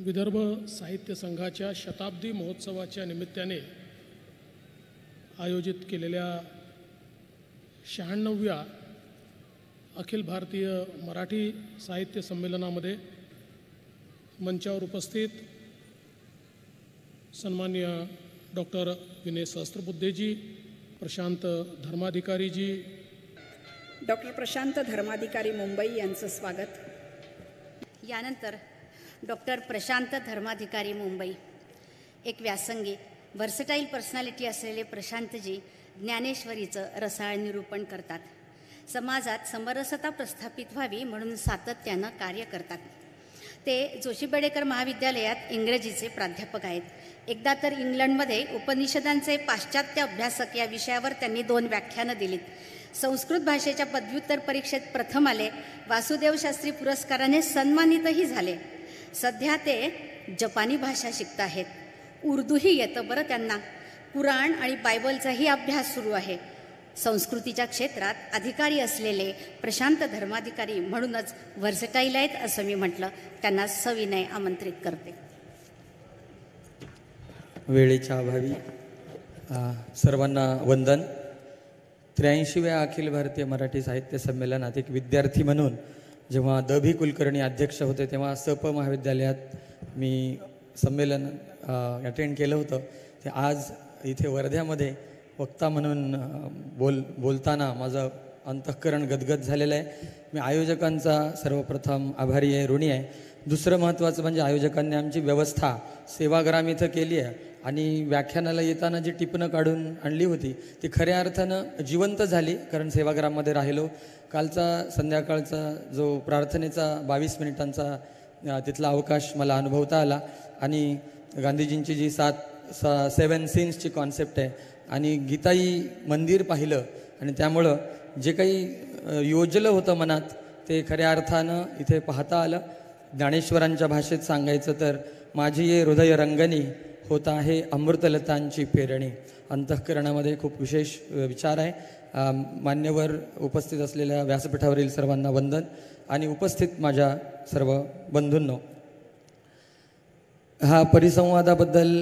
विदर्भ साहित्य संघाच्या शताब्दी महोत्सवाच्या निमित्ताने आयोजित केलेल्या 96व्या अखिल भारतीय मराठी साहित्य संमेलनामध्ये मंचावर उपस्थित सन्मान्य डॉक्टर विनय सहस्त्रबुद्धेजी, प्रशांत धर्माधिकारीजी, डॉक्टर प्रशांत धर्माधिकारी मुंबई यांचं स्वागत. यानंतर डॉक्टर प्रशांत धर्माधिकारी मुंबई, एक व्यासंगी व्हर्सटाईल पर्सनॅलिटी असलेले प्रशांतजी ज्ञानेश्वरीचं रसाळ निरूपण करतात. समाजात समरसता प्रस्थापित व्हावी म्हणून सातत्यानं कार्य करतात. ते जोशी बेडेकर महाविद्यालयात इंग्रजीचे प्राध्यापक आहेत. एकदा तर इंग्लंडमध्ये उपनिषदांचे पाश्चात्य अभ्यासक या विषयावर त्यांनी 2 व्याख्यानं दिलीत. संस्कृत भाषेच्या पदव्युत्तर परीक्षेत प्रथम आले. वासुदेव शास्त्री पुरस्काराने सन्मानितही झाले. सध्या ते जपानी भाषा शिकत आहेत. उर्दूही येतं बरं त्यांना. कुराण आणि बायबलचाही अभ्यास सुरू आहे. संस्कृतीच्या क्षेत्रात अधिकारी असलेले प्रशांत धर्माधिकारी म्हणूनच व्हर्सटाईल आहेत असं मी म्हटलं. त्यांना सविनय आमंत्रित करते. वेळेच्या अभावी सर्वांना वंदन. 83व्या अखिल भारतीय मराठी साहित्य संमेलनात एक विद्यार्थी म्हणून जेव्हा द.भी. कुलकर्णी अध्यक्ष होते तेव्हा सप महाविद्यालयात मी संमेलन अटेंड केलं होतं. ते आज इथे वर्ध्यामध्ये वक्ता म्हणून बोलताना माझं अंतःकरण गदगद झालेलं आहे. मी आयोजकांचा सर्वप्रथम आभारी आहे, ऋणी आहे. दुसरं महत्त्वाचं म्हणजे आयोजकांनी आमची व्यवस्था सेवाग्राम इथं केली आहे आणि व्याख्यानाला येताना जी टिपणं काढून आणली होती ती खऱ्या अर्थानं जिवंत झाली, कारण सेवाग्राममध्ये राहिलो. कालचा संध्याकाळचा जो प्रार्थनेचा 22 मिनिटांचा तिथला अवकाश मला अनुभवता आला आणि गांधीजींची जी 7 सीन्सची कॉन्सेप्ट आहे आणि गीताई मंदिर पाहिलं आणि त्यामुळं जे काही योजलं होतं मनात ते खऱ्या अर्थानं इथे पाहता आलं. ज्ञानेश्वरांच्या भाषेत सांगायचं तर माझी ये हृदय रंगणी होत आहे अमृतलतांची पेरणी. अंतःकरणामध्ये खूप विशेष विचार आहे. मान्यवर उपस्थित असलेल्या व्यासपीठावरील सर्वांना वंदन आणि उपस्थित माझ्या सर्व बंधूंनो, हा परिसंवादाबद्दल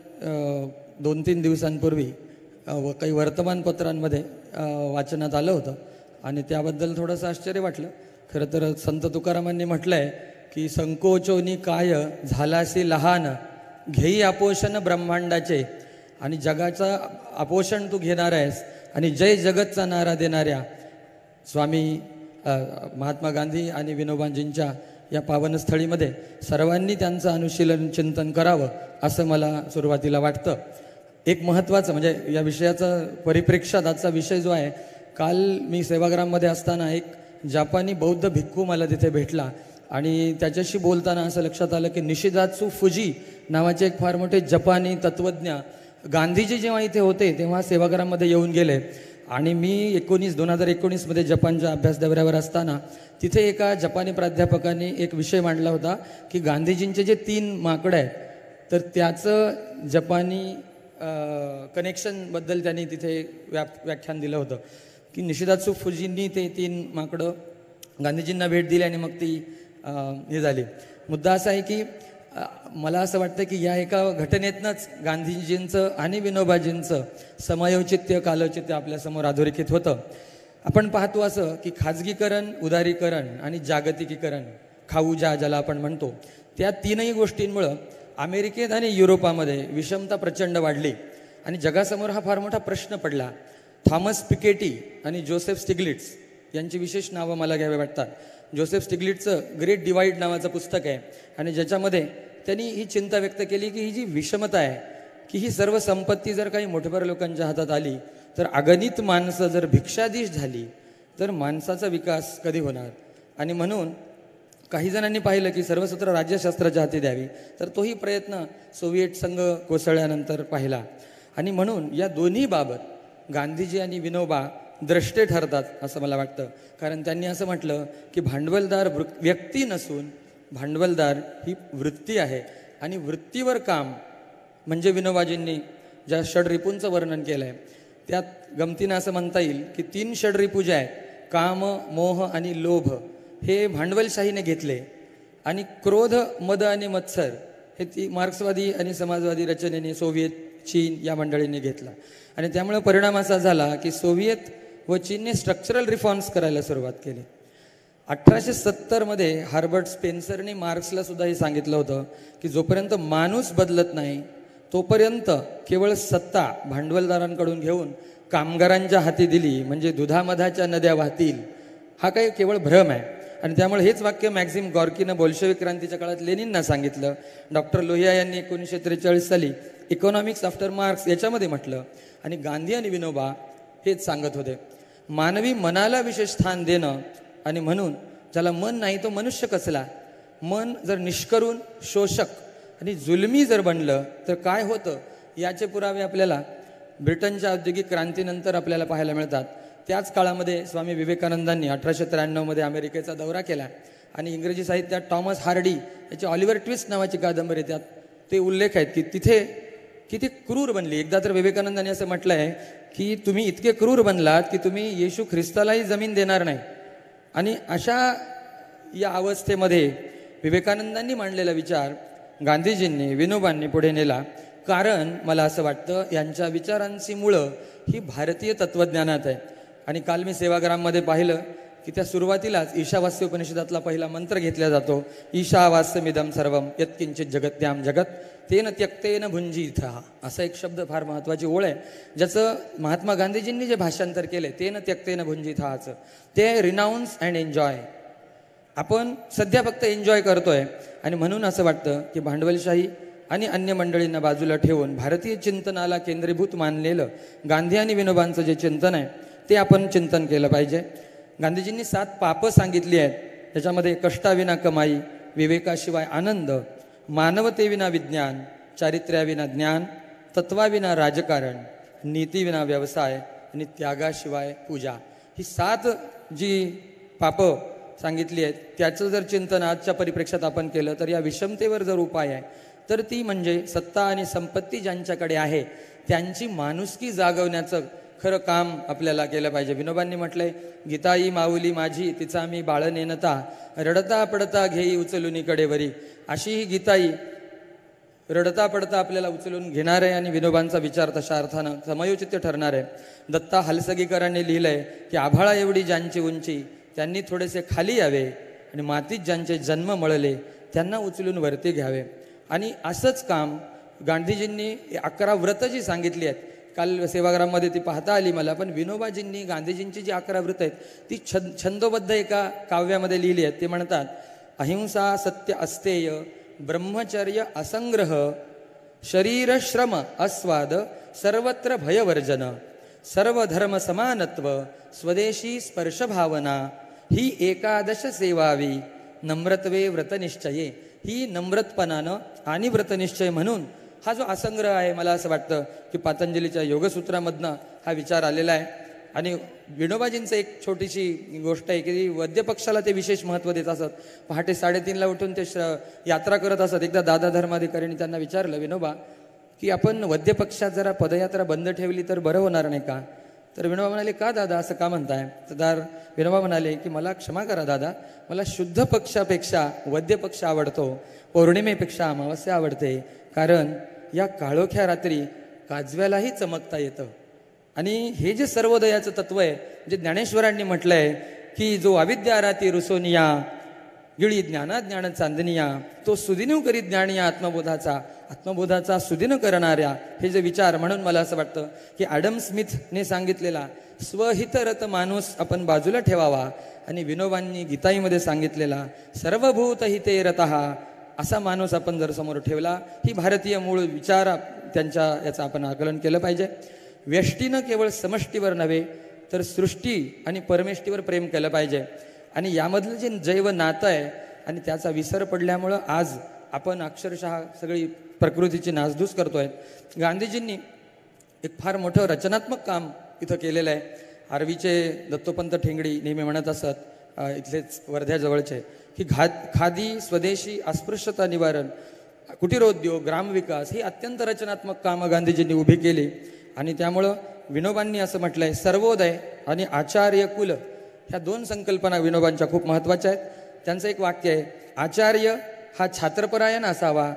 2-3 दिवसांपूर्वी काही वर्तमानपत्रांमध्ये वाचनात आलं होतं आणि त्याबद्दल थोडंसं आश्चर्य वाटलं. खरं तर संत तुकारामांनी म्हटलं आहे की संकोचोनी काय झालासी लहान, घेई आपोषण ब्रह्मांडाचे. आणि जगाचा आपोषण तू घेणार आहेस आणि जय जगतचा नारा देणाऱ्या स्वामी महात्मा गांधी आणि विनोबाजींच्या या पावनस्थळीमध्ये सर्वांनी त्यांचं अनुशीलन चिंतन करावं असं मला सुरुवातीला वाटतं. एक महत्त्वाचं म्हणजे या विषयाचा परिप्रेक्ष्यात आजचा विषय जो आहे, काल मी सेवाग्राममध्ये असताना एक जापानी बौद्ध भिक्खू मला तिथे भेटला आणि त्याच्याशी बोलताना असं लक्षात आलं की निशिदात्सू फुजी नावाचे एक फार मोठे जपानी तत्त्वज्ञ गांधीजी जेव्हा इथे होते तेव्हा सेवाग्राममध्ये येऊन गेले. आणि मी 2019 जपानच्या अभ्यास दौऱ्यावर असताना तिथे एका जपानी प्राध्यापकाने एक विषय मांडला होता की गांधीजींचे जे 3 माकडं आहेत तर त्याचं जपानी कनेक्शनबद्दल त्यांनी तिथे व्याख्यान दिलं होतं की निशिदात्सू फुजींनी ते 3 माकडं गांधीजींना भेट दिली आणि मग ती हे झाली. मुद्दा असा आहे की मला असं वाटतं की या एका घटनेतनंच गांधीजींचं आणि विनोबाजींचं समयोचित्य कालोचित्य आपल्यासमोर अधोरेखित होतं. आपण पाहतो असं की खाजगीकरण, उदारीकरण आणि जागतिकीकरण, खाऊजा ज्याला आपण म्हणतो, त्या 3ही गोष्टींमुळं अमेरिकेत आणि युरोपामध्ये विषमता प्रचंड वाढली आणि जगासमोर हा फार मोठा प्रश्न पडला. थॉमस पिकेटी आणि जोसेफ स्टिग्लिट्स यांची विशेष नावं मला घ्यावी वाटतात. जोसेफ स्टिग्लिट्सचं ग्रेट डिवाईड नावाचं पुस्तक आहे आणि ज्याच्यामध्ये त्यांनी ही चिंता व्यक्त केली की ही जी विषमता आहे की ही सर्व संपत्ती जर काही मोठ्याभर लोकांच्या हातात आली तर अगणित माणसं जर भिक्षाधीश झाली तर माणसाचा विकास कधी होणार. आणि म्हणून काही जणांनी पाहिलं की सर्वसत्र राज्यशास्त्राच्या हाती द्यावी, तर तोही प्रयत्न सोव्हिएट संघ कोसळल्यानंतर पाहिला. आणि म्हणून या दोन्ही बाबत गांधीजी आणि विनोबा द्रष्टे ठरतात असं मला वाटतं. कारण त्यांनी असं म्हटलं की भांडवलदार व्यक्ती नसून भांडवलदार ही वृत्ती आहे आणि वृत्तीवर काम म्हणजे विनोबाजींनी ज्या षड्रिपूंचं वर्णन केलं आहे त्यात गमतीनं असं म्हणता येईल की 3 षड्रिपू जे आहेत, काम, मोह आणि लोभ, हे भांडवलशाहीने घेतले आणि क्रोध, मद आणि मत्सर हे ती मार्क्सवादी आणि समाजवादी रचनेने सोव्हिएत, चीन या मंडळींनी घेतला. आणि त्यामुळे परिणाम असा झाला की सोव्हिएत व चीनने स्ट्रक्चरल रिफॉर्म्स करायला सुरुवात केली. 1870 हार्बर्ट स्पेन्सरने मार्क्सला सुद्धा हे सांगितलं होतं की जोपर्यंत माणूस बदलत नाही तोपर्यंत केवळ सत्ता भांडवलदारांकडून घेऊन कामगारांच्या हाती दिली म्हणजे दुधामधाच्या नद्या वाहतील, हा काही केवळ भ्रम आहे. आणि त्यामुळे हेच वाक्य मॅक्झिम गॉर्कीनं बोल्शेविक क्रांतीच्या काळात लेनिनना सांगितलं. डॉक्टर लोहिया यांनी 1943 साली इकॉनॉमिक्स आफ्टर मार्क्स याच्यामध्ये म्हटलं. आणि गांधी आणि विनोबा हेच सांगत होते, मानवी मनाला विशेष स्थान देणं. आणि म्हणून ज्याला मन नाही तो मनुष्य कसला. मन जर निष्करुण, शोषक आणि जुलमी जर बनलं तर काय होतं याचे पुरावे आपल्याला ब्रिटनच्या औद्योगिक क्रांतीनंतर आपल्याला पाहायला मिळतात. त्याच काळामध्ये स्वामी विवेकानंदांनी 1893 अमेरिकेचा दौरा केला आणि इंग्रजी साहित्यात टॉमस हार्डी याची ऑलिव्हर ट्विस्ट नावाची कादंबरी, त्यात ते उल्लेख आहेत की तिथे किती क्रूर बनली. एकदा तर विवेकानंदांनी असं म्हटलं आहे की तुम्ही इतके क्रूर बनलात की तुम्ही येशू ख्रिस्तालाही जमीन देणार नाही. आणि अशा या अवस्थेमध्ये विवेकानंदांनी मांडलेला विचार गांधीजींनी, विनोबांनी पुढे नेला. कारण मला असं वाटतं यांच्या विचारांची मुळं ही भारतीय तत्त्वज्ञानात आहे. आणि काल मी सेवाग्राममध्ये पाहिलं की त्या सुरुवातीलाच ईशावास्य उपनिषदातला पहिला मंत्र घेतला जातो, ईशावास्यमिदं सर्वम यत्किंचित जगत्याम जगत तेन त्यक्तेन भुंजीथ. असा एक शब्द फार महत्त्वाची ओळ आहे ज्याचं महात्मा गांधीजींनी जे भाषांतर केले, तेन त्यक्तेन भुंजीथाचं, ते रिनाऊन्स अँड एन्जॉय. आपण सध्या फक्त एन्जॉय करतोय. आणि म्हणून असं वाटतं की भांडवलशाही आणि अन्य मंडळींना बाजूला ठेवून भारतीय चिंतनाला केंद्रीभूत मानलेलं गांधी आणि विनोबांचं जे चिंतन आहे ते आपण चिंतन केलं पाहिजे. गांधीजींनी 7 पापं सांगितली आहेत. त्याच्यामध्ये कष्टाविना कमाई, विवेकाशिवाय आनंद, मानवतेविना विज्ञान, चारित्र्याविना ज्ञान, तत्वाविना राजकारण, नीतीविना व्यवसाय आणि त्यागाशिवाय पूजा. ही 7 जी पापं सांगितली आहेत त्याचं जर चिंतन आजच्या परिप्रेक्षात आपण केलं तर या विषमतेवर जर उपाय आहे तर ती म्हणजे सत्ता आणि संपत्ती ज्यांच्याकडे आहे त्यांची माणुसकी जागवण्याचं खरं काम आपल्याला केलं पाहिजे. विनोबांनी म्हटलंय, गीताई माऊली माझी तिचा मी बाळ नेनता, रडता पडता घेई उचलून कडेवरी. अशी ही गीताई रडता पडता आपल्याला उचलून घेणार आहे. आणि विनोबांचा विचार तशा अर्थानं समयोचित ठरणार आहे. दत्ता हलसगीकरांनी लिहिलंय की आभाळा एवढी ज्यांची उंची त्यांनी थोडेसे खाली यावे आणि मातीत ज्यांचे जन्म मळले त्यांना उचलून वरती घ्यावे. आणि असंच काम गांधीजींनी 11 व्रतं जी सांगितली आहेत, काल सेवाग्राममध्ये ती पाहता आली मला, पण विनोबाजींनी गांधीजींची जी 11 व्रतं आहेत ती छंदोबद्ध एका काव्यामध्ये लिहिली आहेत. ते म्हणतात, अहिंसा सत्य अस्तेय, ब्रह्मचर्य असंग्रह, शरीर श्रम अस्वाद, सर्वत्र भयवर्जन, सर्व धर्म समानत्व, स्वदेशी स्पर्श भावना, ही एकादश सेवावी, नम्रत्वे व्रतनिश्चये. ही नम्रतपणानं आणि व्रतनिश्चय म्हणून हा जो असंग्रह आहे, मला असं वाटतं की पतंजलीच्या योगसूत्रामधनं हा विचार आलेला आहे. आणि विनोबाजींचं एक छोटीशी गोष्ट आहे की वद्य पक्षाला ते विशेष महत्त्व देत असत. पहाटे 3:30ला उठून ते यात्रा करत असत. एकदा दादा धर्माधिकाऱ्यांनी त्यांना विचारलं, विनोबा की आपण वद्य पक्षात जरा पदयात्रा बंद ठेवली तर बरं होणार नाही का? तर विनोबा म्हणाले, का दादा असं का म्हणताय? तर विनोबा म्हणाले की मला क्षमा करा दादा, मला शुद्ध पक्षापेक्षा वद्य पक्ष आवडतो, पौर्णिमेपेक्षा अमावस्या आवडते. कारण या काळोख्या रात्री काजव्यालाही चमकता येतं. आणि हे जे सर्वोदयाचं तत्व आहे, जे ज्ञानेश्वरांनी म्हटलंय की जो अविद्या राती रुसोनिया, गिळी ज्ञाना ज्ञान चांदनिया, तो सुदिनू करी ज्ञानिया आत्मबोधाचा सुदिन करणाऱ्या, हे जे विचार. म्हणून मला असं वाटतं की ॲडम स्मिथने सांगितलेला स्वहितरत माणूस आपण बाजूला ठेवावा आणि विनोबांनी गीताईमध्ये सांगितलेला सर्वभूत हिते रतः असा माणूस आपण जर समोर ठेवला, ही भारतीय मूळ विचार त्यांच्या याचं आपण आकलन केलं पाहिजे. व्यष्टीनं केवळ समष्टीवर नव्हे तर सृष्टी आणि परमेष्टीवर प्रेम केलं पाहिजे. आणि यामधलं जे जैव नातं आहे आणि त्याचा विसर पडल्यामुळं आज आपण अक्षरशः सगळी प्रकृतीची नासधूस करतोय. गांधीजींनी एक फार मोठं रचनात्मक काम इथं केलेलं आहे. आर्वीचे दत्तोपंत ठेंगडी नेहमी म्हणत असत, इथलेच वर्ध्याजवळचे, की खादी, स्वदेशी, अस्पृश्यता निवारण, कुटीरोद्योग, ग्रामविकास ही अत्यंत रचनात्मक कामं गांधीजींनी उभी केली. आणि त्यामुळं विनोबांनी असं म्हटलंय, सर्वोदय आणि आचार्य कुल ह्या 2 संकल्पना विनोबांच्या खूप महत्त्वाच्या आहेत. त्यांचं एक वाक्य आहे, आचार्य हा छात्रपरायण असावा,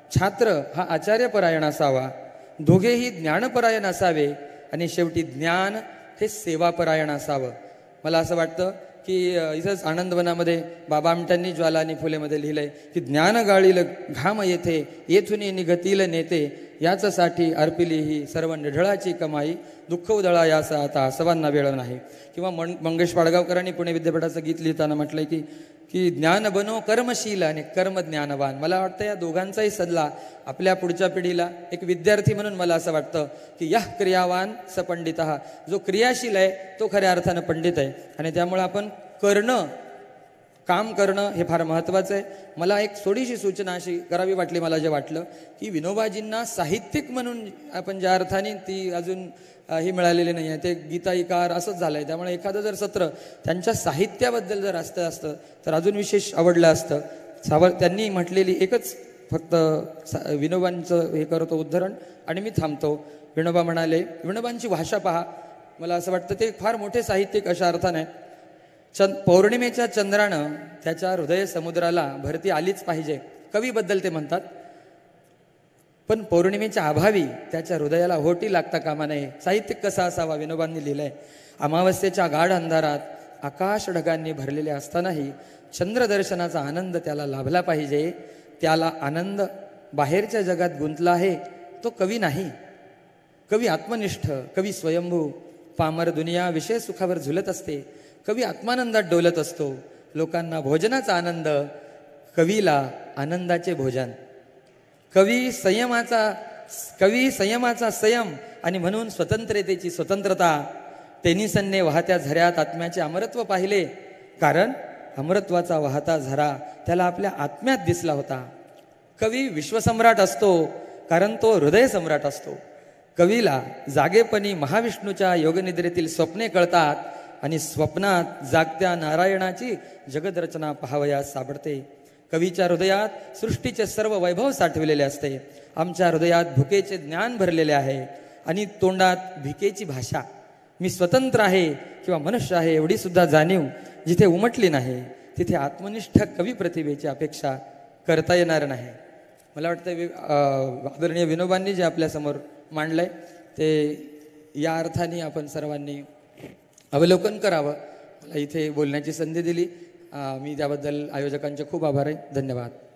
छात्र हा आचार्यपरायण असावा, दोघेही ज्ञानपरायण असावे आणि शेवटी ज्ञान हे सेवापरायण असावं. मला असं वाटतं की इथंच आनंदवनामध्ये बाबा आमट्यांनी ज्वाला आणि फुलेमध्ये लिहिलंय की ज्ञान गाळील घाम येथे येथून निगतील नेते, याचसाठी अर्पिली ही सर्व निढळाची कमाई, दुःख उधळा याचा आता आसवांना वेळ नाही. किंवा मंगेश पाडगावकरांनी पुणे विद्यापीठाचं गीत लिहिताना म्हटलंय की की ज्ञान बनो कर्मशील आणि कर्म ज्ञानवान. मला वाटतं या दोघांचाही सल्ला आपल्या पुढच्या पिढीला, एक विद्यार्थी म्हणून मला असं वाटतं की यह क्रियावान स पंडित, जो क्रियाशील आहे तो खऱ्या अर्थानं पंडित आहे. आणि त्यामुळे आपण करणं, काम करणं हे फार महत्त्वाचं आहे. मला एक थोडीशी सूचना अशी करावी वाटली, मला जे वाटलं की विनोबाजींना साहित्यिक म्हणून आपण ज्या अर्थाने ती अजून ही मिळालेली नाही आहे, ते गीताईकार असंच झालं आहे. त्यामुळे एखादं जर सत्र त्यांच्या साहित्याबद्दल जर असतं तर अजून विशेष आवडलं असतं. त्यांनी म्हटलेली एकच फक्त विनोबांचं हे करतो उद्धरण आणि मी थांबतो. विनोबा म्हणाले, विनोबांची भाषा पहा, मला असं वाटतं ते फार मोठे साहित्यिक अशा अर्थाने. पौर्णिमेच्या चंद्रानं त्याच्या हृदय समुद्राला भरती आलीच पाहिजे, कवीबद्दल ते म्हणतात. पण पौर्णिमेच्या अभावी त्याच्या हृदयाला होटी लागता कामा नये. साहित्यिक कसा असावा विनोबांनी लिहिलंय. अमावस्येच्या गाढ अंधारात आकाश ढगांनी भरलेले असतानाही चंद्रदर्शनाचा आनंद त्याला लाभला पाहिजे. त्याला आनंद बाहेरच्या जगात गुंतला आहे तो कवी नाही. कवी आत्मनिष्ठ, कवी स्वयंभू. पामर दुनिया विषय सुखावर झुलत असते, कवी आत्मानंदात डोलत असतो. लोकांना भोजनाचा आनंद, कवीला आनंदाचे भोजन. कवी संयमाचा संयम आणि म्हणून स्वतंत्रतेची स्वतंत्रता. टेनिसनने वाहत्या झऱ्यात आत्म्याचे अमरत्व पाहिले, कारण अमरत्वाचा वाहता झरा त्याला आपल्या आत्म्यात दिसला होता. कवी विश्वसम्राट असतो कारण तो हृदय सम्राट असतो. कवीला जागेपणी महाविष्णूच्या योगनिद्रेतील स्वप्ने कळतात आणि स्वप्नात जागत्या नारायणाची जगदरचना पाहावयास सापडते. कवीच्या हृदयात सृष्टीचे सर्व वैभव साठविलेले असते. आमच्या हृदयात भुकेचे ज्ञान भरलेले आहे आणि तोंडात भिकेची भाषा. मी स्वतंत्र आहे किंवा मनुष्य आहे एवढी सुद्धा जाणीव जिथे उमटली नाही, तिथे आत्मनिष्ठ कवी प्रतिभेची अपेक्षा करता येणार नाही. मला वाटतं आदरणीय विनोबांनी जे आपल्यासमोर मांडलंय ते या अर्थाने आपण सर्वांनी अवलोकन करावं. मला इथे बोलण्याची संधी दिली, मी त्याबद्दल आयोजकांचे खूप आभार आहे. धन्यवाद.